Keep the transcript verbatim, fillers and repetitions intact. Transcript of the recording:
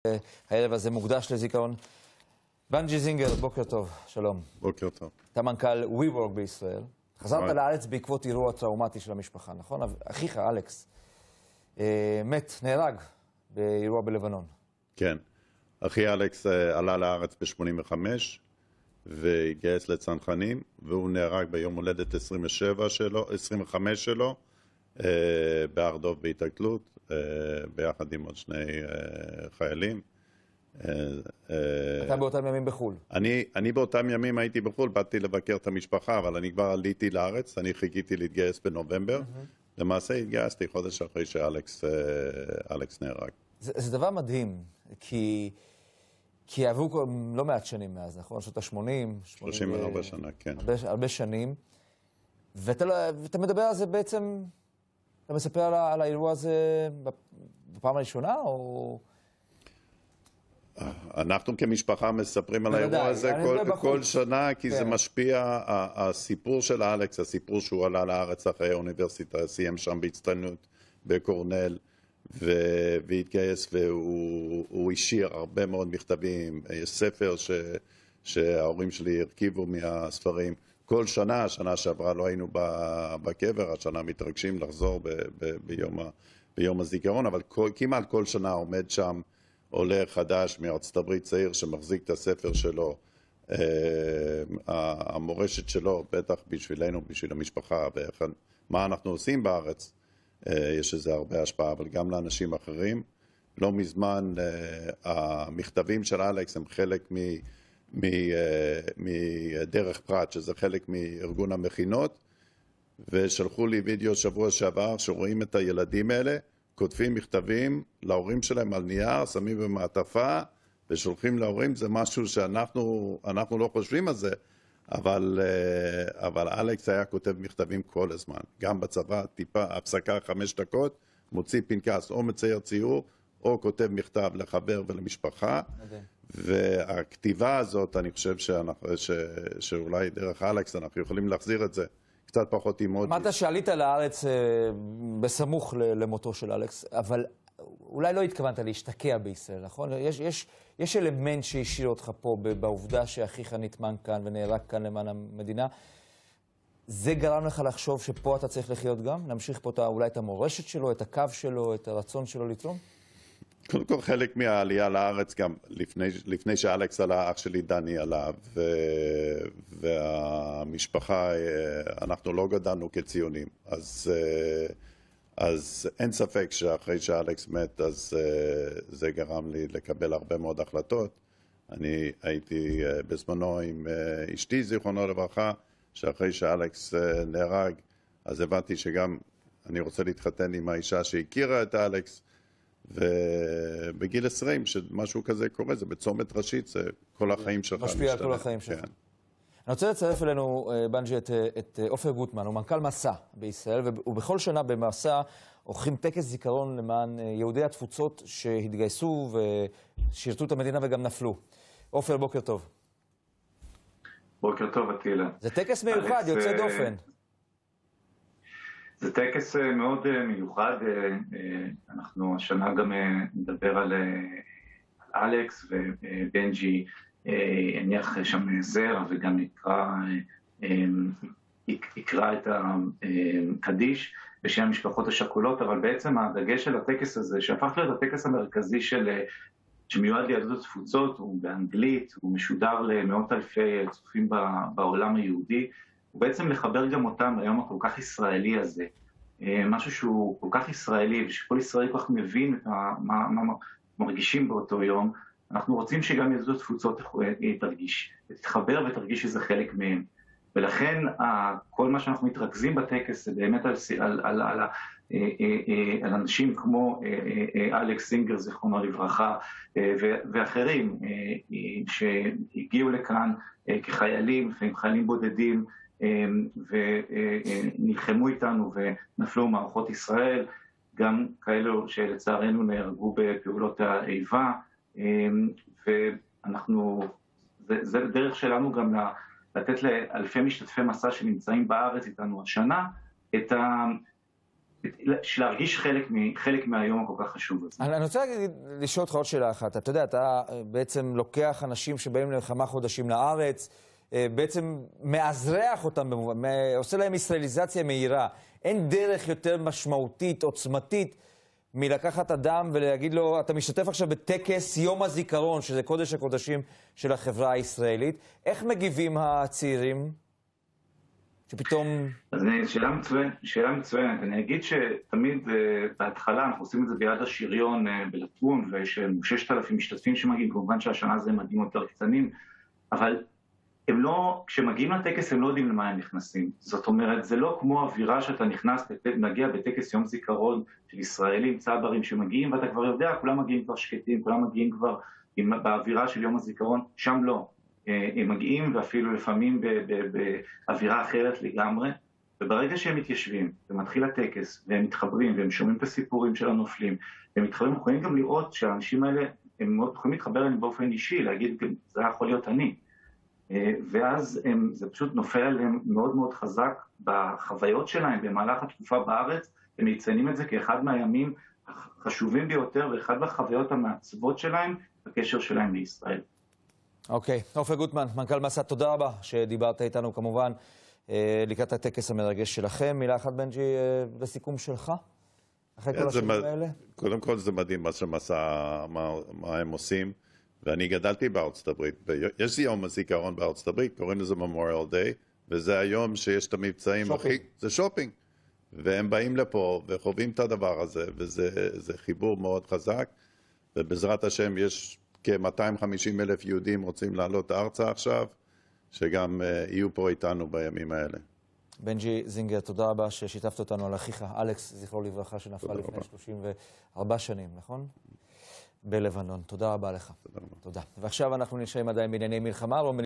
הערב הזה מוקדש לזיכרון. בנג'י זינגר, בוקר טוב, שלום. בוקר טוב. אתה מנכ"ל WeWork בישראל. חזרת לארץ בעקבות אירוע טראומטי של המשפחה, נכון? אחיך, אלכס, מת, נהרג באירוע בלבנון. כן. אחי אלכס עלה לארץ ב-שמונים וחמש והתגייס לצנחנים, והוא נהרג ביום הולדת עשרים ושבע שלו, עשרים וחמש שלו, בהר דוב בהתקלות, ביחד עם עוד שני חיילים. אתה באותם ימים בחול. אני, אני באותם ימים הייתי בחול, באתי לבקר את המשפחה, אבל אני כבר עליתי לארץ, אני חיכיתי להתגייס בנובמבר. למעשה התגייסתי חודש אחרי שאלכס אלכס נהרג. זה, זה דבר מדהים, כי, כי עברו לא מעט שנים מאז, נכון? שנות ה-שמונים. שלושים וארבע שנה, כן. הרבה, הרבה שנים. ואתה, ואתה מדבר על זה בעצם, אתה מספר על, על האירוע הזה בפעם הראשונה, או... אנחנו כמשפחה מספרים על האירוע הזה כל, כל שנה, כי זה משפיע, הסיפור של אלכס, הסיפור שהוא עלה לארץ אחרי האוניברסיטה, סיים שם בהצטיינות בקורנל, והתגייס, והוא השאיר הרבה מאוד מכתבים. יש ספר ש, שההורים שלי הרכיבו מהספרים. כל שנה, השנה שעברה לא היינו בקבר, השנה מתרגשים לחזור ב, ב, ביום, ביום הזיכרון, אבל כל, כמעט כל שנה עומד שם עולה חדש מארצות הברית, צעיר שמחזיק את הספר שלו, המורשת שלו, בטח בשבילנו, בשביל המשפחה, ומה אנחנו עושים בארץ. יש לזה הרבה השפעה, אבל גם לאנשים אחרים. לא מזמן המכתבים של אלכס הם חלק מדרך פרט, שזה חלק מארגון המכינות, ושלחו לי וידאו שבוע שעבר שרואים את הילדים האלה, כותבים מכתבים להורים שלהם על נייר, שמים במעטפה ושולחים להורים. זה משהו שאנחנו אנחנו לא חושבים על זה, אבל, אבל אלכס היה כותב מכתבים כל הזמן. גם בצבא, טיפה, הפסקה חמש דקות, מוציא פנקס, או מצייר ציור, או כותב מכתב לחבר ולמשפחה. והכתיבה הזאת, אני חושב שאנחנו, ש, שאולי דרך אלכס אנחנו יכולים להחזיר את זה. קצת פחות אימות. אמרת שעלית לארץ בסמוך למותו של אלכס, אבל אולי לא התכוונת להשתקע בישראל, נכון? יש, יש, יש אלמנט שהשאיר אותך פה בעובדה שאחיך נטמן כאן ונהרג כאן למען המדינה. זה גרם לך לחשוב שפה אתה צריך לחיות גם? להמשיך פה אולי את המורשת שלו, את הקו שלו, את הרצון שלו לתרום? קודם כל, חלק מהעלייה לארץ, גם לפני, לפני שאלכס עלה, אח שלי דני עלה, ו, והמשפחה, אנחנו לא גדלנו כציונים. אז, אז אין ספק שאחרי שאלכס מת, אז זה גרם לי לקבל הרבה מאוד החלטות. אני הייתי בזמנו עם אשתי, זיכרונו לברכה, שאחרי שאלכס נהרג, אז הבנתי שגם אני רוצה להתחתן עם האישה שהכירה את אלכס, ובגיל עשרים, שמשהו כזה קורה, זה בצומת ראשית, זה כל החיים שלך. משפיע על כל החיים שלך. אני רוצה לצרף אלינו, בנג'י, את אופר גוטמן, הוא מנכ"ל מסע בישראל, ובכל שנה במסע עורכים טקס זיכרון למען יהודי התפוצות שהתגייסו ושירתו את המדינה וגם נפלו. אופר, בוקר טוב. בוקר טוב, עטילה. זה טקס מיוחד, יוצא דופן. זה טקס מאוד מיוחד. אנחנו השנה גם נדבר על אלכס, ובנג'י הניח שם זר וגם יקרא, יקרא את הקדיש בשם המשפחות השכולות. אבל בעצם הדגש של הטקס הזה, שהפך להיות הטקס המרכזי של שמיועד ליהדות התפוצות, הוא באנגלית, הוא משודר למאות אלפי צופים בעולם היהודי, ובעצם לחבר גם אותם ליום הכל כך ישראלי הזה, משהו שהוא כל כך ישראלי, ושכל ישראלי כל כך מבין את מה, מה מרגישים באותו יום. אנחנו רוצים שגם יהדות התפוצות תרגיש, תתחבר ותרגיש שזה חלק מהם. ולכן כל מה שאנחנו מתרכזים בטקס זה באמת על, על, על, על, על אנשים כמו אלכס זינגר, זיכרונו לברכה, ואחרים שהגיעו לכאן כחיילים, לפעמים חיילים בודדים, ונלחמו איתנו ונפלו מערכות ישראל, גם כאלו שלצערנו נהרגו בפעולות האיבה, ואנחנו, זה, זה דרך שלנו גם לתת לאלפי משתתפי מסע שנמצאים בארץ איתנו השנה, את, ה, להרגיש חלק, חלק מהיום הכל כך חשוב הזה. אני רוצה לשאול אותך עוד שאלה אחת. אתה יודע, אתה בעצם לוקח אנשים שבאים לכמה חודשים לארץ, בעצם מאזרח אותם, במובן, עושה להם ישראליזציה מהירה. אין דרך יותר משמעותית, עוצמתית, מלקחת אדם ולהגיד לו, אתה משתתף עכשיו בטקס יום הזיכרון, שזה קודש הקודשים של החברה הישראלית. איך מגיבים הצעירים? שפתאום... אז שאלה מצוינת, שאלה מצוינת. אני אגיד שתמיד בהתחלה אנחנו עושים את זה ביד השריון בלטרון, ויש ששת אלפים משתתפים שמגיעים, כמובן שהשנה זה מגיעים יותר קטנים, אבל הם לא, כשמגיעים לטקס הם לא יודעים למה הם נכנסים. זאת אומרת, זה לא כמו אווירה שאתה נכנס, מגיע בטקס יום זיכרון של ישראלים, צברים שמגיעים, ואתה כבר יודע, כולם מגיעים כבר שקטים, כולם מגיעים כבר באווירה של יום הזיכרון, שם לא. הם מגיעים ואפילו לפעמים באווירה אחרת לגמרי, וברגע שהם מתיישבים ומתחיל הטקס והם מתחברים והם שומעים את הסיפורים של הנופלים, הם מתחברים, יכולים גם לראות שהאנשים האלה, הם יכולים להתחבר אליהם באופן אישי, להגיד, זה יכול להיות אני. ואז הם, זה פשוט נופל עליהם מאוד מאוד חזק בחוויות שלהם במהלך התקופה בארץ, הם מציינים את זה כאחד מהימים החשובים ביותר ואחד מהחוויות המעצבות שלהם בקשר שלהם לישראל. אוקיי, אופר גוטמן, מנכ"ל מסע, תודה רבה שדיברת איתנו כמובן לקראת הטקס המרגש שלכם. מילה אחת, בנג'י, לסיכום שלך, אחרי כל השנים האלה? קודם כל זה מדהים מה שמסע, מה הם עושים, ואני גדלתי בארצות הברית, יש יום הזיכרון בארצות הברית, קוראים לזה Memorial Day, וזה היום שיש את המבצעים הכי, זה שופינג, והם באים לפה וחווים את הדבר הזה, וזה חיבור מאוד חזק, ובעזרת השם יש כ-מאתיים וחמישים אלף יהודים רוצים לעלות ארצה עכשיו, שגם uh, יהיו פה איתנו בימים האלה. בנג'י זינגר, תודה רבה ששיתפת אותנו על אחיך, אלכס, זכרו לברכה, שנפל לפני רבה. שלושים וארבע שנים, נכון? בלבנון. תודה רבה לך. תודה. תודה. ועכשיו אנחנו נשארים עדיין בענייני מלחמה,